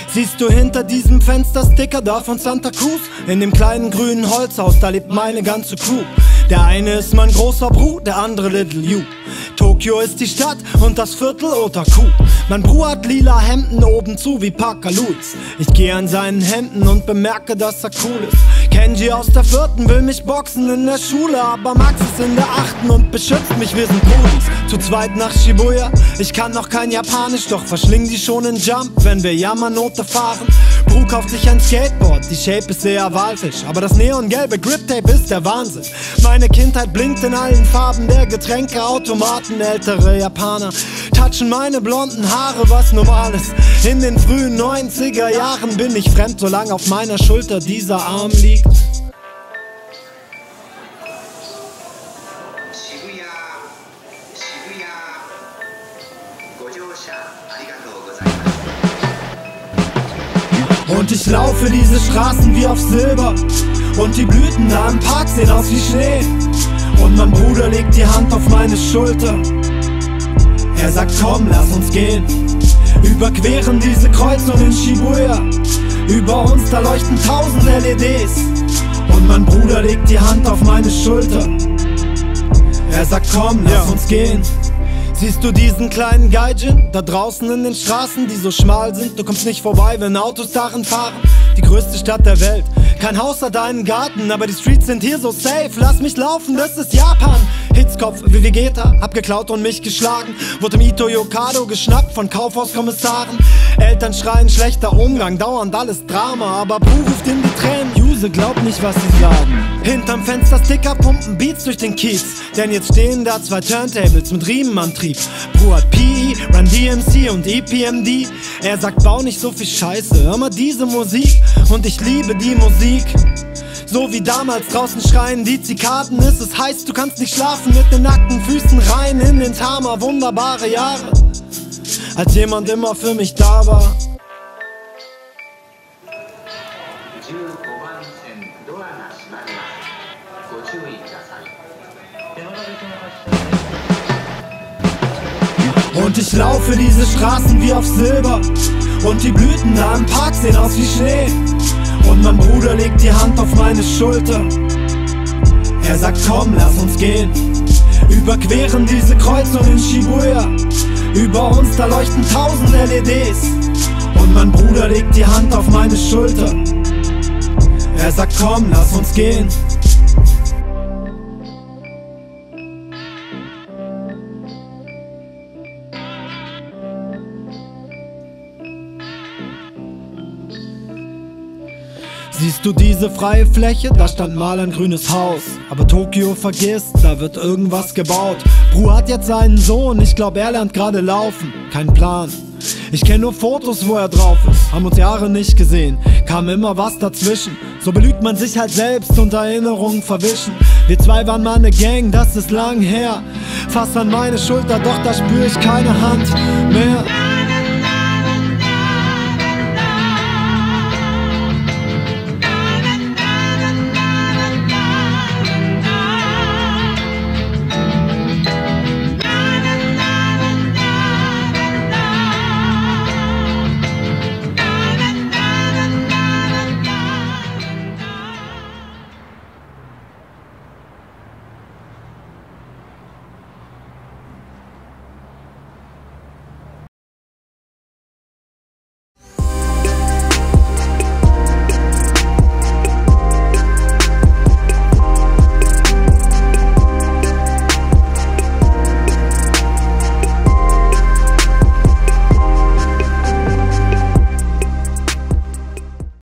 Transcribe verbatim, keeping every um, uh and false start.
Siehst du hinter diesem Fenster Sticker da von Santa Cruz? In dem kleinen grünen Holzhaus, da lebt meine ganze Crew. Der eine ist mein großer Bru, der andere Little You. Tokio ist die Stadt und das Viertel Otaku. Mein Bru hat lila Hemden oben zu wie Parker Lewis. Ich geh an seinen Händen und bemerke, dass er cool ist. Kenji aus der vierten will mich boxen in der Schule, aber Max ist in der achten und beschützt mich, wir sind Brudis. Zu zweit nach Shibuya, ich kann noch kein Japanisch, doch verschlingen die schon in Jump, wenn wir Yamanote fahren. Bru kauft sich ein Skateboard, die Shape ist sehr Walfisch, aber das neongelbe Grip-Tape ist der Wahnsinn. Meine Kindheit blinkt in allen Farben der Getränkeautomaten. Ältere Japaner touchen meine blonden Haare, was normal ist. In den frühen neunziger Jahren bin ich fremd, solange auf meiner Schulter dieser Arm liegt. Und ich laufe diese Straßen wie auf Silber, und die Blüten da im Park sehen aus wie Schnee. Und mein Bruder legt die Hand auf meine Schulter. Er sagt, komm, lass uns gehen. Überqueren diese Kreuzung in Shibuya. Über uns, da leuchten tausend L E Ds. Und mein Bruder legt die Hand auf meine Schulter. Er sagt, komm, lass ja. uns gehen. Siehst du diesen kleinen Gaijin da draußen in den Straßen, die so schmal sind? Du kommst nicht vorbei, wenn Autos darin fahren. Die größte Stadt der Welt, kein Haus hat einen Garten, aber die Streets sind hier so safe. Lass mich laufen, das ist Japan. Hitzkopf wie Vegeta, hab geklaut und mich geschlagen. Wurde im Ito-Yokado geschnappt von Kaufhauskommissaren. Eltern schreien, schlechter Umgang, dauernd alles Drama, aber Bru ruft in die Tränen. Juse glaubt nicht, was sie sagen. Hinterm Fenster Sticker pumpen Beats durch den Kiez, denn jetzt stehen da zwei Turntables mit Riemenantrieb. Bru hat P E, Run D M C und E P M D. Er sagt, bau nicht so viel Scheiße, hör mal diese Musik. Und ich liebe die Musik. So wie damals draußen schreien die Zikaden, ist es heiß, du kannst nicht schlafen mit den nackten Füßen rein in den Tama. Wunderbare Jahre, als jemand immer für mich da war. Und ich laufe diese Straßen wie auf Silber, und die Blüten da im Park sehen aus wie Schnee. Und mein Bruder legt die Hand auf meine Schulter. Er sagt, komm, lass uns gehen. Überqueren diese Kreuzung in Shibuya. Über uns, da leuchten tausend L E Ds. Und mein Bruder legt die Hand auf meine Schulter. Er sagt, komm, lass uns gehen. Siehst du diese freie Fläche? Da stand mal ein grünes Haus. Aber Tokio vergisst, da wird irgendwas gebaut. Bru hat jetzt einen Sohn, ich glaub er lernt gerade laufen. Kein Plan, ich kenn nur Fotos, wo er drauf ist. Haben uns Jahre nicht gesehen, kam immer was dazwischen. So belügt man sich halt selbst und Erinnerungen verwischen. Wir zwei waren mal eine Gang, das ist lang her. Fass an meine Schulter, doch da spür ich keine Hand mehr.